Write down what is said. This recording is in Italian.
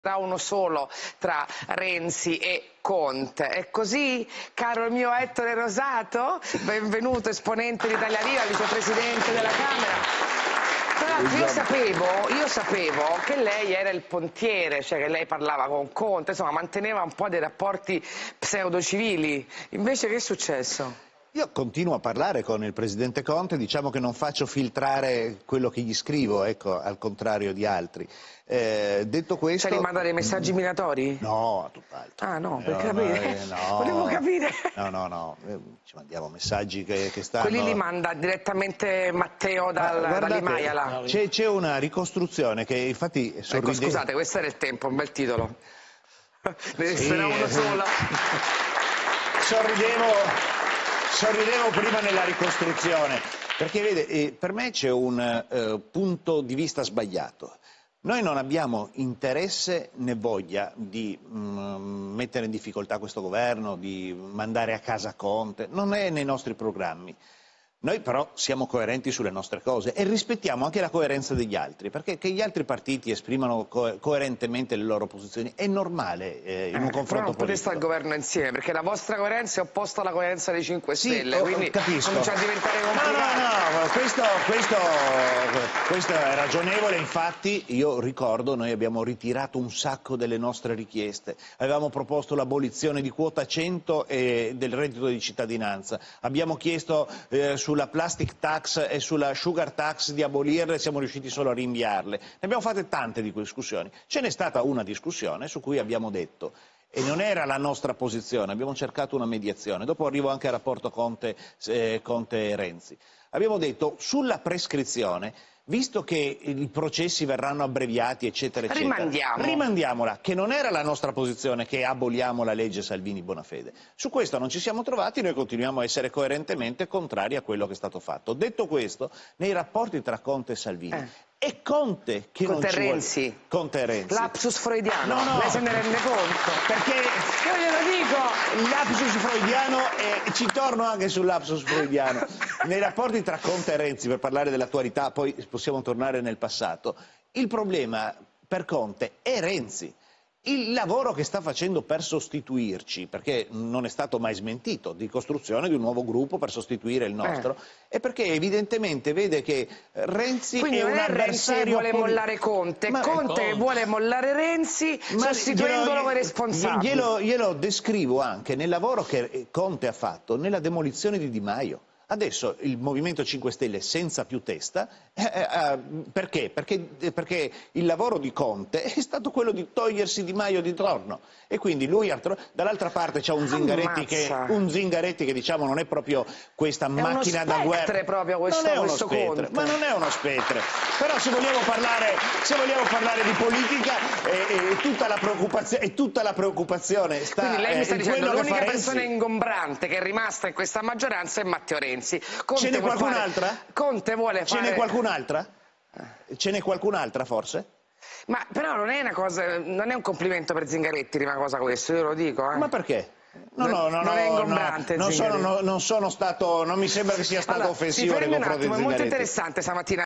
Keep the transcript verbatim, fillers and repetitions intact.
Tra uno solo tra Renzi e Conte. È così, caro il mio Ettore Rosato? Benvenuto, esponente di Italia Viva, vicepresidente della Camera. Tra l'altro io sapevo, io sapevo che lei era il pontiere, cioè che lei parlava con Conte, insomma manteneva un po' dei rapporti pseudocivili. Invece che è successo? Io continuo a parlare con il Presidente Conte, diciamo che non faccio filtrare quello che gli scrivo, ecco, al contrario di altri. Eh, detto questo... Cioè, gli manda dei messaggi minatori? No, tutt'altro. Ah no, per no, capire. No, no, Volevo capire. No, no, no, ci mandiamo messaggi che, che stanno... Quelli li manda direttamente Matteo dal, ah, dall'Imaia là. C'è una ricostruzione che infatti... Ecco, scusate, questo era il tempo, un bel titolo. Ne sì, sarà una sola. Sorridevo... Sorridevo prima nella ricostruzione, perché vede, eh, per me c'è un eh, punto di vista sbagliato. Noi non abbiamo interesse né voglia di mm, mettere in difficoltà questo governo, di mandare a casa Conte, non è nei nostri programmi. Noi però siamo coerenti sulle nostre cose e rispettiamo anche la coerenza degli altri, perché che gli altri partiti esprimano co coerentemente le loro posizioni è normale eh, in eh, un confronto però non politico. potete stare al governo insieme, perché la vostra coerenza è opposta alla coerenza dei cinque Stelle, sì, quindi capisco. comincia a diventare complicato. No, no, no, questo, questo, questo è ragionevole, infatti io ricordo, noi abbiamo ritirato un sacco delle nostre richieste, avevamo proposto l'abolizione di quota cento e del reddito di cittadinanza, abbiamo chiesto eh, sulla plastic tax e sulla sugar tax di abolirle, siamo riusciti solo a rinviarle. Ne abbiamo fatte tante di quelle discussioni. Ce n'è stata una discussione su cui abbiamo detto, e non era la nostra posizione, abbiamo cercato una mediazione, dopo arrivo anche al rapporto Conte, eh, Conte Renzi. Abbiamo detto sulla prescrizione, visto che i processi verranno abbreviati, eccetera, eccetera, Rimandiamo. rimandiamola, che non era la nostra posizione che aboliamo la legge Salvini-Bonafede. Su questo non ci siamo trovati, noi continuiamo a essere coerentemente contrari a quello che è stato fatto. Detto questo, nei rapporti tra Conte e Salvini, eh. è Conte che Conte non ci Renzi. vuole... Conte Renzi. Lapsus freudiano, no, no. lei se ne rende conto? Perché io glielo dico! Lapsus freudiano, e ci torno anche sul lapsus freudiano. Nei rapporti tra Conte e Renzi, per parlare dell'attualità, poi possiamo tornare nel passato, il problema per Conte è Renzi. Il lavoro che sta facendo per sostituirci, perché non è stato mai smentito, di costruzione di un nuovo gruppo per sostituire il nostro, eh. è perché evidentemente vede che Renzi Quindi è un non è Renzi che vuole mollare Conte, ma Conte che vuole mollare Renzi ma sostituendolo come responsabile. Glielo, glielo descrivo anche nel lavoro che Conte ha fatto nella demolizione di Di Maio. Adesso il Movimento cinque Stelle senza più testa, eh, eh, perché? Perché, eh, perché il lavoro di Conte è stato quello di togliersi Di Maio di torno e quindi lui, dall'altra parte c'è un Zingaretti che, un Zingaretti che diciamo non è proprio questa è macchina da guerra, proprio questo, non è uno questo spetre, Conte. ma non è uno spetre, però se vogliamo parlare, se vogliamo parlare di politica eh, eh, tutta la preoccupazione, e tutta la preoccupazione sta quindi lei mi sta eh, dicendo l'unica persona Renzi. ingombrante che è rimasta in questa maggioranza è Matteo Renzi. Conte Ce n'è qualcun'altra? Fare... Conte vuole fare... Ce n'è qualcun'altra? Ce n'è qualcun'altra forse? Ma però non è una cosa, non è un complimento per Zingaretti, prima cosa questo, io lo dico. Eh. Ma perché? No, no, no, non no, è ingombrante no, non, sono, no, non sono stato, non mi sembra che sia stato allora, offensivo nei confronti di Zingaretti. È molto interessante stamattina.